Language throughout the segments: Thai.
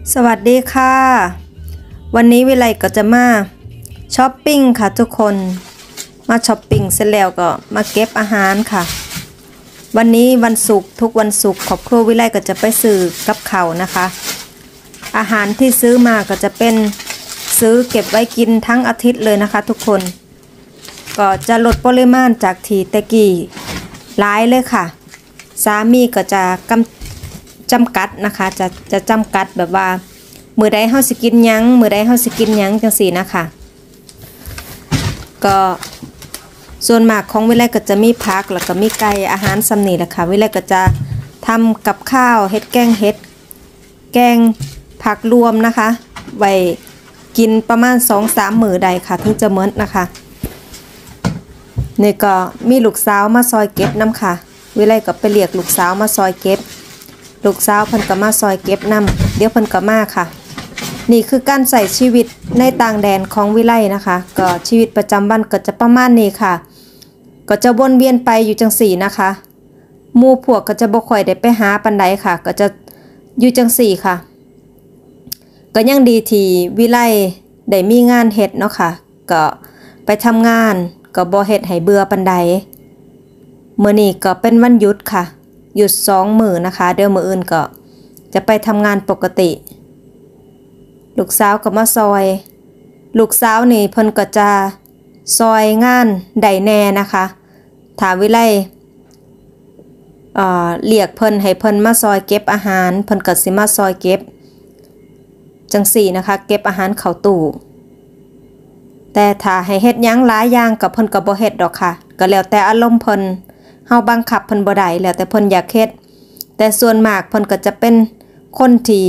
สวัสดีค่ะวันนี้วิไลก็จะมาช้อปปิ้งค่ะทุกคนมาช้อปปิ้งเสร็จแล้วก็มาเก็บอาหารค่ะวันนี้วันศุกร์ทุกวันศุกร์ครอบครัววิไลก็จะไปซื้อกับเขานะคะอาหารที่ซื้อมาก็จะเป็นซื้อเก็บไว้กินทั้งอาทิตย์เลยนะคะทุกคนก็จะลดปริมาณจากทีตะกี้หลายเลยค่ะสามีก็จะจำกัดนะคะจะจำกัดแบบว่ามื้อใดเฮาสิกินหยังมื้อใดเฮาสิกินหยังจังซี่นะคะก็ส่วนมากของวิไลก็จะมีผักแล้วก็มีไก่อาหารซ้ำนี่แหละค่ะวิไลก็จะทำกับข้าวเฮ็ดแกงเฮ็ดแกงผักรวมนะคะไว้กินประมาณ 2-3 มื้อใดค่ะถึงจะหมดนะคะนี่ก็มีลูกสาวมาซอยเก็บน้ำค่ะวิไลก็ไปเรียกลูกสาวมาซอยเก็บลูกสาวเพิ่นก็มาซอยเก็บน้ำเดี๋ยวเพิ่นก็มาค่ะนี่คือการใส่ชีวิตในต่างแดนของวิไลนะคะก็ชีวิตประจำวันก็จะประมาณนี้ค่ะก็จะวนเวียนไปอยู่จังสี่นะคะหมู่พวกก็จะบ่ค่อยได้ไปหาปานใดค่ะก็จะอยู่จังสี่ค่ะก็ยังดีที่วิไลได้มีงานเฮ็ดเนาะค่ะก็ไปทำงานก็บ่เฮ็ดให้เบื่อปานใดมื้อนี้ก็เป็นวันหยุดค่ะหยุด2 มื้อนะคะเดี๋ยวมื้ออื่นก็จะไปทำงานปกติลูกสาวก็มาซอยลูกสาวนี่เพิ่นก็จะซอยงานใดแน่นะคะถ้าวิไลเรียกเพิ่นให้เพิ่นมาซอยเก็บอาหารเพิ่นก็สิมาซอยเก็บจังสี่นะคะเก็บอาหารเข้าตู้แต่ถ้าให้เฮ็ดหยังหลายอย่างกับเพิ่นก็บ่เฮ็ดดอกค่ะก็แล้วแต่อารมณ์เพิ่นเฮาบังคับเพิ่นบ่ได้แล้วแต่เพิ่นอยากเฮ็ดแต่ส่วนมากเพิ่นก็จะเป็นคนที่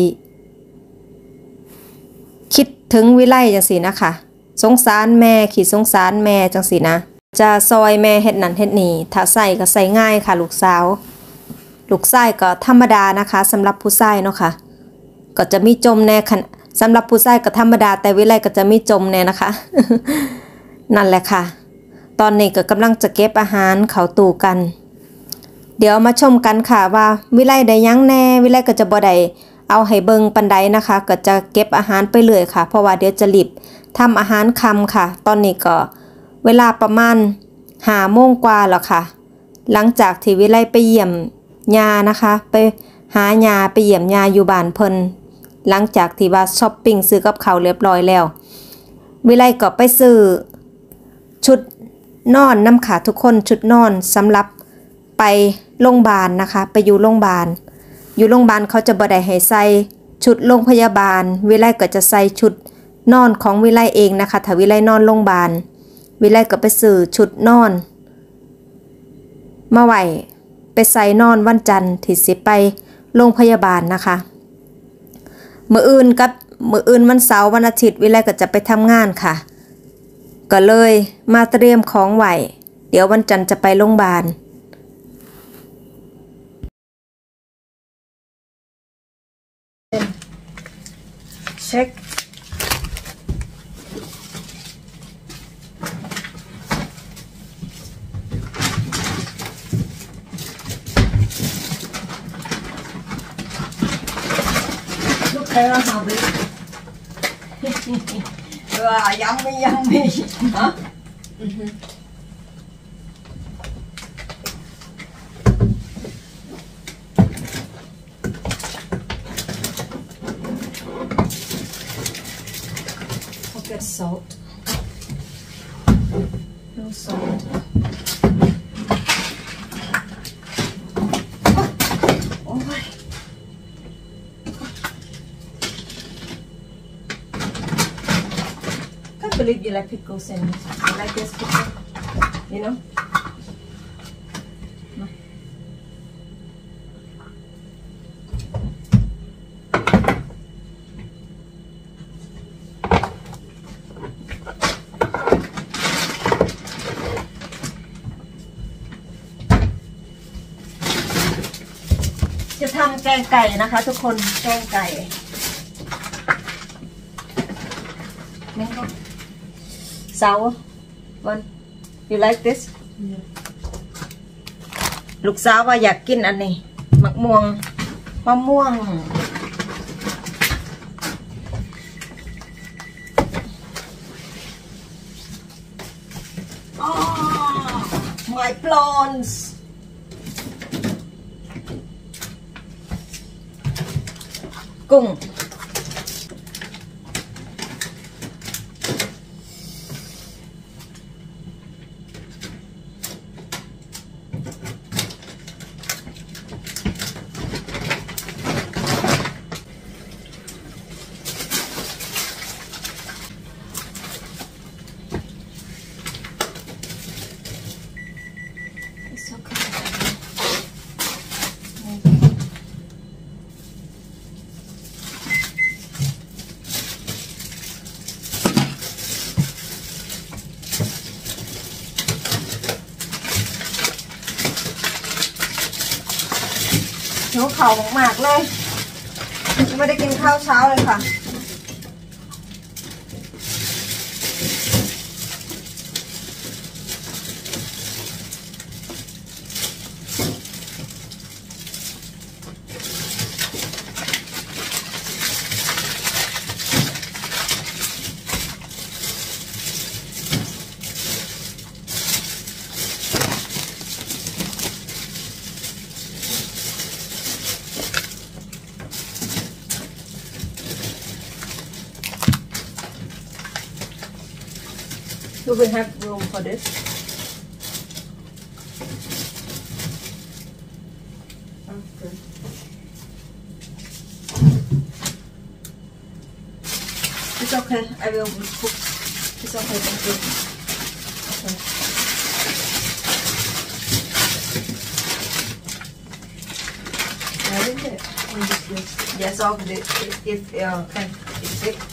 คิดถึงวิไลจังซี่นะคะสงสารแม่ขี้สงสารแม่จังซี่นะจะซอยแม่เฮ็ดนั่นเฮ็ดนี่ถ้าใส่ก็ใส่ง่ายค่ะลูกสาวลูกชายก็ธรรมดานะคะสำหรับผู้ชายเนาะค่ะก็จะมีจมแน่สำหรับผู้ชายก็ธรรมดาแต่วิไลก็จะมีจมแน่นะคะ นั่นแหละค่ะตอนนี้ก็กำลังจะเก็บอาหารเข้าตู้กันเดี๋ยวมาชมกันค่ะว่าวิไลได้ยังแน่วิไลก็จะบ่ได้เอาให้เบิ่งปานใดนะคะก็จะเก็บอาหารไปเรื่อยค่ะเพราะว่าเดี๋ยวจะรีบทำอาหารค่ำค่ะตอนนี้ก็เวลาประมาณ5 โมงกว่าแล้วค่ะหลังจากที่วิไลไปเยี่ยมยานะคะไปหายาไปเยี่ยมยาอยู่บ้านเพิ่นหลังจากที่ว่าช้อปปิ้งซื้อกับข้าวเรียบร้อยแล้ววิไลก็ไปซื้อชุดนอนน้ำค่ะทุกคนชุดนอนสำหรับไปโรงพยาบาลนะคะไปอยู่โรงพยาบาลเขาจะบ่ได้ให้ใส่ชุดโรงพยาบาลวิไลก็จะใส่ชุดนอนของวิไลเองนะคะถ้าวิไลนอนโรงพยาบาลวิไลก็ไปซื้อชุดนอนมาไว้ไปใส่นอนวันจันทร์ที่สิไปโรงพยาบาลนะคะมื้ออื่นวันเสาร์วันอาทิตย์วิไลก็จะไปทำงานค่ะก็เลยมาเตรียมของไว้เดี๋ยววันจันทร์จะไปโรงพยาบาลเช็คKaya sabi. Yummy. Huh? I'll get salt. No salt. I believe you like pickles and you like this pickle, you know?จะทำแกงไก่นะคะทุกคนแกงไก่นี่ก็sour one you like this ลูกสาวว่าอยากกินอันนี้มะม่วงลอนส์กุ้งหิวเข่ามากๆเลยไม่ได้กินข้าวเช้าเลยค่ะDo we have room for this? Okay. It's okay. I will cook. It's okay. Thank you. Okay. Where is it? Yes, okay. If can fix it.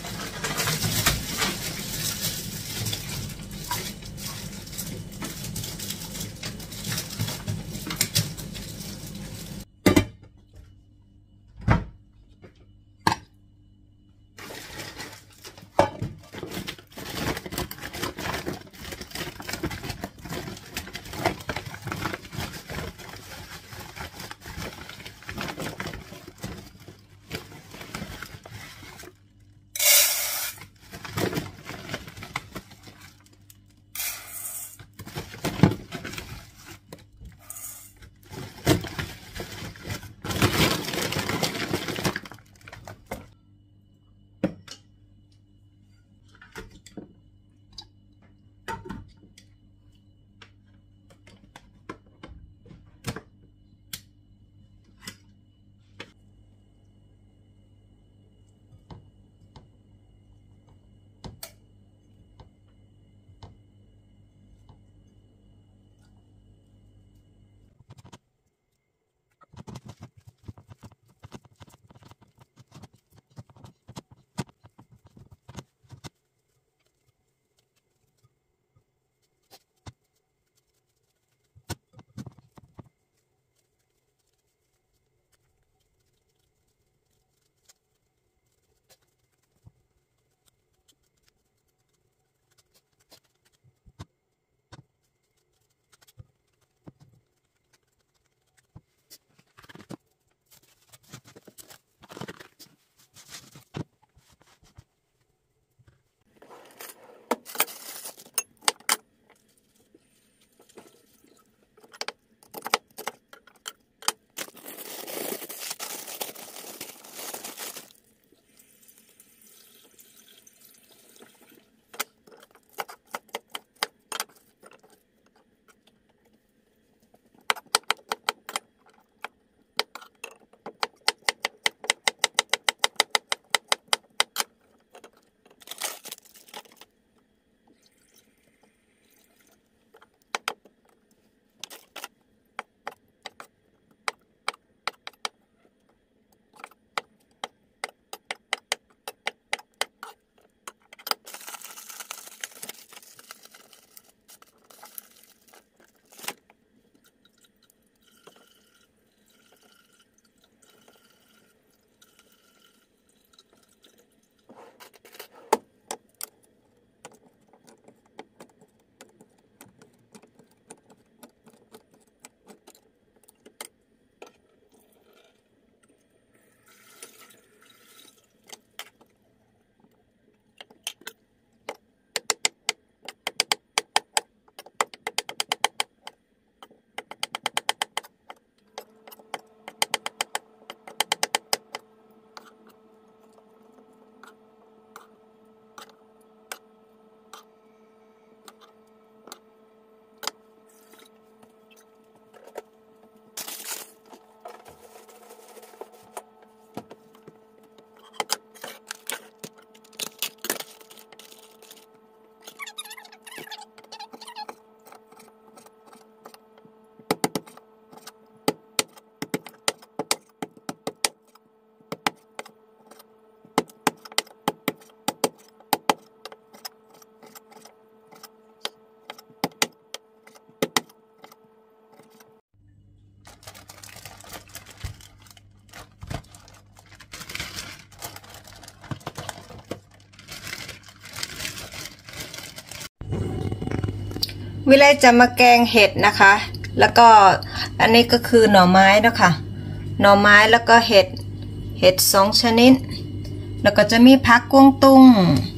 วิไลจะมาแกงเห็ดนะคะแล้วก็อันนี้ก็คือหน่อไม้นะคะหน่อไม้แล้วก็เห็ด2 ชนิดแล้วก็จะมีผักกวางตุ้ง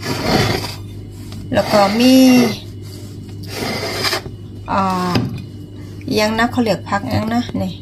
แล้วก็มียังนะเขาเรียกผักยังนะนี่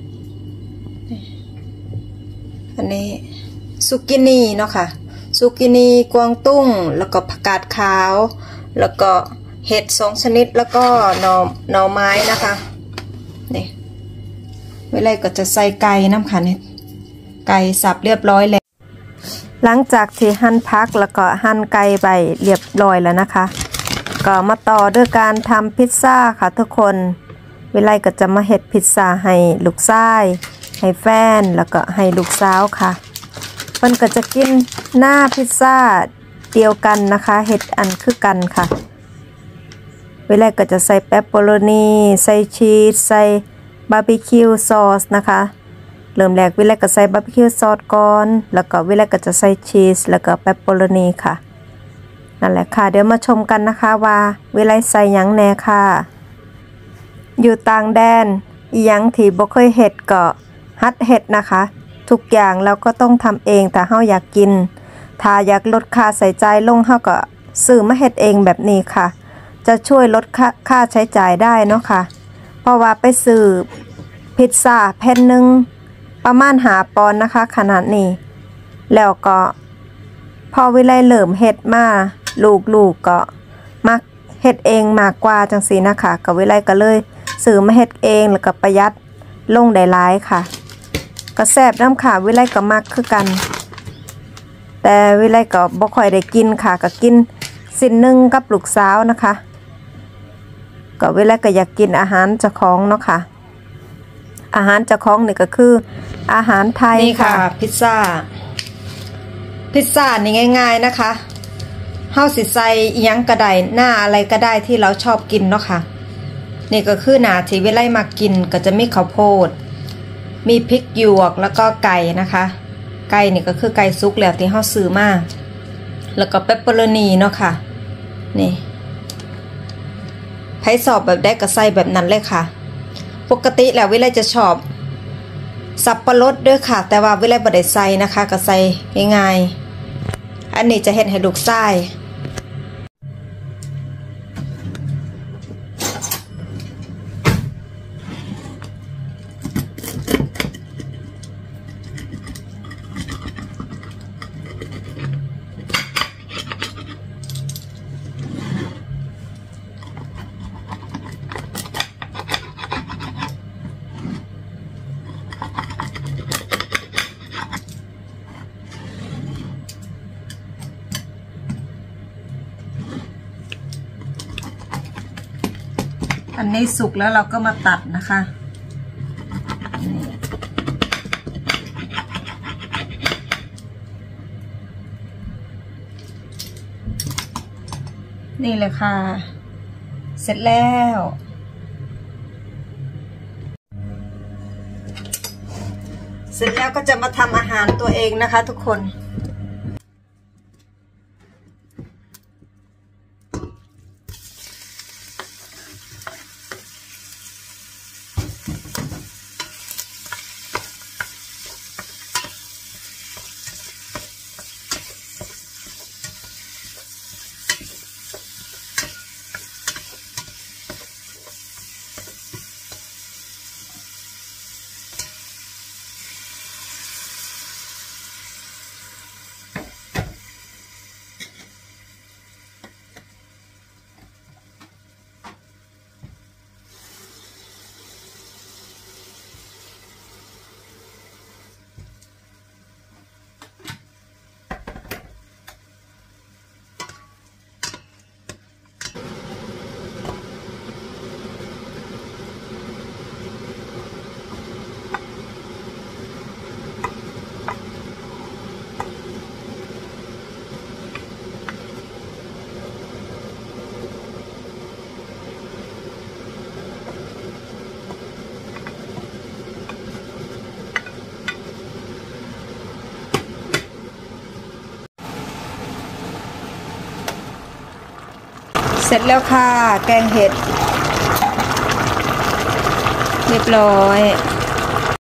อันนี้ซุกินีเนาะค่ะซุกินีกวางตุ้งแล้วก็ผักกาดขาวแล้วก็เห็ด2 ชนิดแล้วก็หน่อไม้นะคะนี่เวลาก็จะใส่ไก่น้ำค่ะนี่ไก่สับเรียบร้อยแล้วหลังจากที่หั่นผักแล้วก็หั่นไก่ใบเรียบร้อยแล้วนะคะก็มาต่อด้วยการทำพิซซ่าค่ะทุกคนเวลาก็จะมาเฮ็ดพิซซ่าให้ลูกชายให้แฟนแล้วก็ให้ลูกสาวค่ะเพิ่นก็จะกินหน้าพิซซ่าเดียวกันนะคะเฮ็ดอันคือกันค่ะเวลาก็จะใส่เปปเปอโรนีใส่ชีสใส่บาร์บีคิวซอสนะคะเริ่มแรกเวลาก็ใส่บาร์บีคิวซอสก่อนแล้วก็เวลาก็จะใส่ชีสแล้วก็เปปเปอโรนีค่ะนั่นแหละค่ะเดี๋ยวมาชมกันนะคะว่าเวลาใส่หยังแน่ค่ะอยู่ต่างแดนอีหยังที่บ่เคยเฮ็ดก็หัดเฮ็ดนะคะทุกอย่างเราก็ต้องทำเองแต่เฮาอยากกินถ้าอยากลดค่าใช้จ่ายลงเฮาก็ซื้อมาเฮ็ดเองแบบนี้ค่ะจะช่วยลดค่าใช้จ่ายได้เนาะค่ะเพราะว่าไปซื้อพิซซ่าแผ่นหนึ่งประมาณ5 ปอนด์นะคะขนาดนี้แล้วก็พอเวลาเริ่มเฮ็ดมาลูกก็มักเฮ็ดเองมากกว่าจังซี่นะคะก็เวลาก็เลยซื้อมาเฮ็ดเองแล้วก็ประหยัดลงได้หลายค่ะก็แซ่บน้ำค่ะเวลาก็มักคือกันแต่เวลาก็บ่ค่อยได้กินค่ะก็กินสิ้นหนึ่งกับลูกสาวนะคะก็เวลาก็อยากกินอาหารเจ้าของเนาะค่ะอาหารเจ้าของนี่ก็คืออาหารไทยค่ะพิซซ่านี่ง่ายๆนะคะเฮาสิใส่อิหยังก็ได้หน้าอะไรก็ได้ที่เราชอบกินเนาะค่ะนี่ก็คือหน้าที่เวลามากินก็จะมีข้าวโพดมีพริกหยวกแล้วก็ไก่นะคะไก่นี่ก็คือไก่ซุกแล้วที่เฮาซื้อมาแล้วก็เปปเปอโรนีเนาะค่ะนี่ไผสอบแบบได้ก็ใส่แบบนั้นเลยค่ะปกติแล้วเวลาจะชอบสับปะรดด้วยค่ะแต่ว่าเวลาบ่ได้ใส่นะคะก็ใส่ง่ายๆอันนี้จะเฮ็ดให้ลูกชายอันนี้สุกแล้วเราก็มาตัดนะคะนี่เลยค่ะเสร็จแล้วก็จะมาทำอาหารตัวเองนะคะทุกคนเสร็จแล้วค่ะแกงเห็ดเรียบร้อย